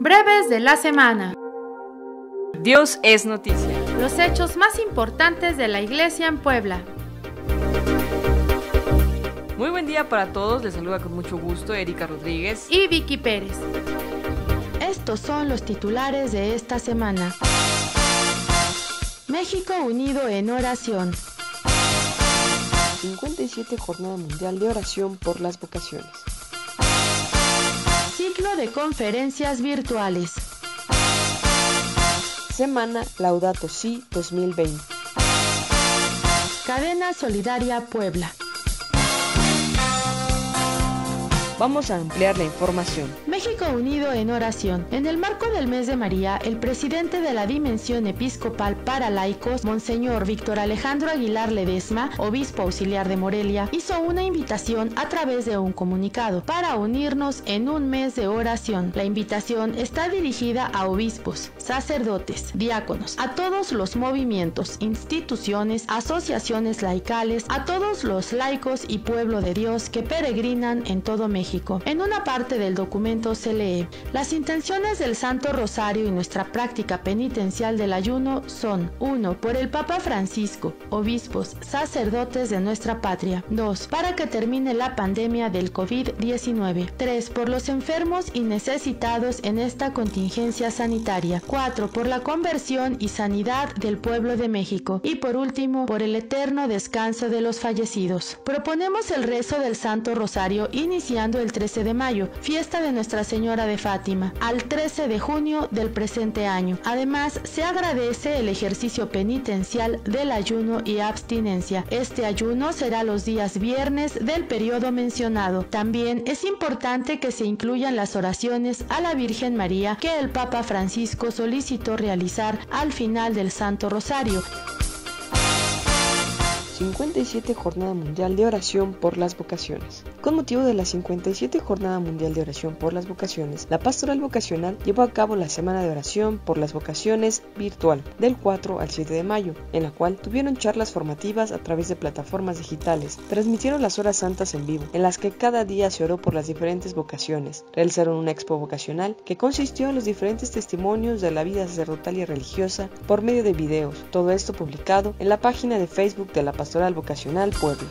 Breves de la semana. Dios es noticia. Los hechos más importantes de la Iglesia en Puebla. Muy buen día para todos, les saluda con mucho gusto Erika Rodríguez y Vicky Pérez. Estos son los titulares de esta semana. México unido en oración. 57 Jornada Mundial de Oración por las Vocaciones. Ciclo de conferencias virtuales. Semana Laudato Si 2020. Cadena Solidaria Puebla. Vamos a ampliar la información. México unido en oración. En el marco del mes de María, el presidente de la Dimensión Episcopal para Laicos, Monseñor Víctor Alejandro Aguilar Ledesma, obispo auxiliar de Morelia, hizo una invitación a través de un comunicado para unirnos en un mes de oración. La invitación está dirigida a obispos, sacerdotes, diáconos, a todos los movimientos, instituciones, asociaciones laicales, a todos los laicos y pueblo de Dios que peregrinan en todo México. En una parte del documento se lee: las intenciones del Santo Rosario y nuestra práctica penitencial del ayuno son: 1. Por el Papa Francisco, obispos, sacerdotes de nuestra patria. 2. Para que termine la pandemia del COVID-19. 3. Por los enfermos y necesitados en esta contingencia sanitaria. 4. Por la conversión y sanidad del pueblo de México. Y por último, por el eterno descanso de los fallecidos. Proponemos el rezo del Santo Rosario iniciando el 13 de mayo, fiesta de Nuestra Señora de Fátima, al 13 de junio del presente año. Además, se agradece el ejercicio penitencial del ayuno y abstinencia. Este ayuno será los días viernes del periodo mencionado. También es importante que se incluyan las oraciones a la Virgen María que el Papa Francisco solicitó realizar al final del Santo Rosario. 57 Jornada Mundial de Oración por las Vocaciones. Con motivo de la 57 Jornada Mundial de Oración por las Vocaciones, la Pastoral Vocacional llevó a cabo la Semana de Oración por las Vocaciones virtual, del 4 al 7 de mayo, en la cual tuvieron charlas formativas a través de plataformas digitales, transmitieron las horas santas en vivo, en las que cada día se oró por las diferentes vocaciones, realizaron una expo vocacional que consistió en los diferentes testimonios de la vida sacerdotal y religiosa por medio de videos, todo esto publicado en la página de Facebook de la Pastoral Vocacional Puebla.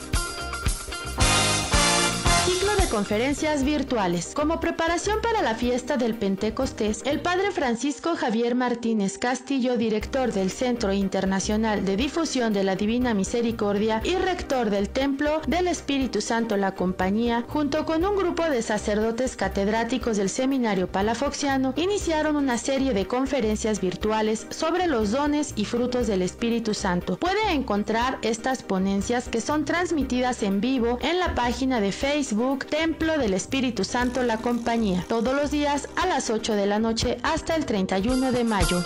Conferencias virtuales. Como preparación para la fiesta del Pentecostés, el padre Francisco Javier Martínez Castillo, director del Centro Internacional de Difusión de la Divina Misericordia y rector del Templo del Espíritu Santo La Compañía, junto con un grupo de sacerdotes catedráticos del Seminario Palafoxiano, iniciaron una serie de conferencias virtuales sobre los dones y frutos del Espíritu Santo. Puede encontrar estas ponencias, que son transmitidas en vivo, en la página de Facebook Templo del Espíritu Santo La Compañía, todos los días a las 8 de la noche hasta el 31 de mayo.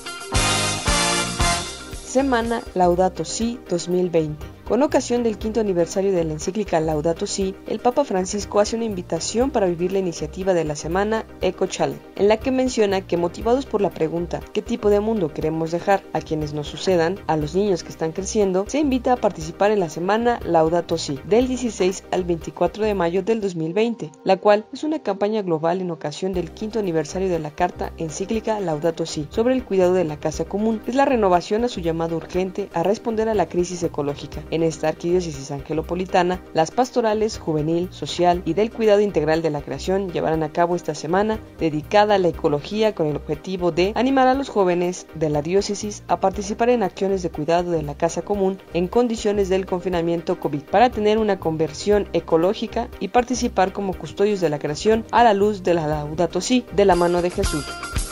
Semana Laudato Si 2020. Con ocasión del 5º aniversario de la encíclica Laudato Si, el Papa Francisco hace una invitación para vivir la iniciativa de la semana Eco Challenge, en la que menciona que, motivados por la pregunta ¿qué tipo de mundo queremos dejar a quienes nos sucedan, a los niños que están creciendo?, se invita a participar en la semana Laudato Si, del 16 al 24 de mayo del 2020, la cual es una campaña global en ocasión del 5º aniversario de la carta encíclica Laudato Si, sobre el cuidado de la casa común. Es la renovación a su llamado urgente a responder a la crisis ecológica. En esta arquidiócesis angelopolitana, las pastorales juvenil, social y del cuidado integral de la creación llevarán a cabo esta semana dedicada a la ecología, con el objetivo de animar a los jóvenes de la diócesis a participar en acciones de cuidado de la casa común en condiciones del confinamiento COVID, para tener una conversión ecológica y participar como custodios de la creación a la luz de la Laudato Si de la mano de Jesús.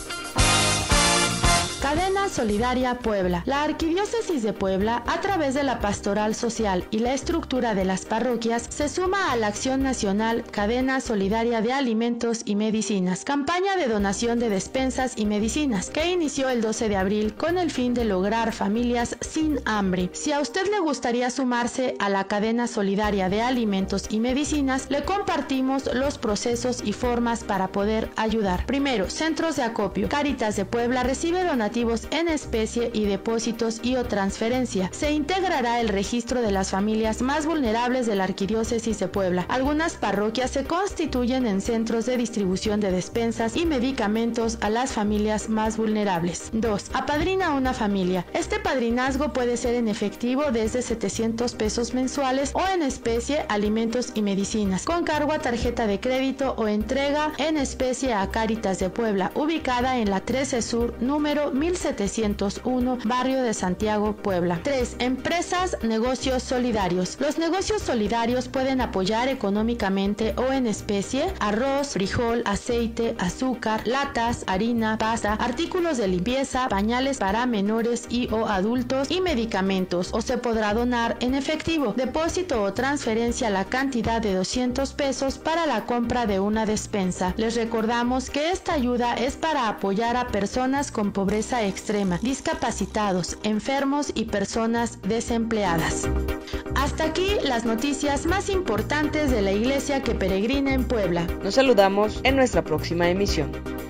Solidaria Puebla. La Arquidiócesis de Puebla, a través de la pastoral social y la estructura de las parroquias, se suma a la acción nacional Cadena Solidaria de Alimentos y Medicinas, campaña de donación de despensas y medicinas, que inició el 12 de abril con el fin de lograr familias sin hambre. Si a usted le gustaría sumarse a la Cadena Solidaria de Alimentos y Medicinas, le compartimos los procesos y formas para poder ayudar. Primero, centros de acopio. Cáritas de Puebla recibe donativos en en especie y depósitos y o transferencia. Se integrará el registro de las familias más vulnerables de la Arquidiócesis de Puebla. Algunas parroquias se constituyen en centros de distribución de despensas y medicamentos a las familias más vulnerables. 2. Apadrina una familia. Este padrinazgo puede ser en efectivo desde 700 pesos mensuales o en especie, alimentos y medicinas, con cargo a tarjeta de crédito o entrega en especie a Cáritas de Puebla, ubicada en la 13 Sur, número 1701, barrio de Santiago, Puebla. 3. Empresas, negocios solidarios. Los negocios solidarios pueden apoyar económicamente o en especie arroz, frijol, aceite, azúcar, latas, harina, pasta, artículos de limpieza, pañales para menores y o adultos y medicamentos, o se podrá donar en efectivo, depósito o transferencia a la cantidad de 200 pesos para la compra de una despensa. Les recordamos que esta ayuda es para apoyar a personas con pobreza extrema, discapacitados, enfermos y personas desempleadas. Hasta aquí las noticias más importantes de la iglesia que peregrina en Puebla. Nos saludamos en nuestra próxima emisión.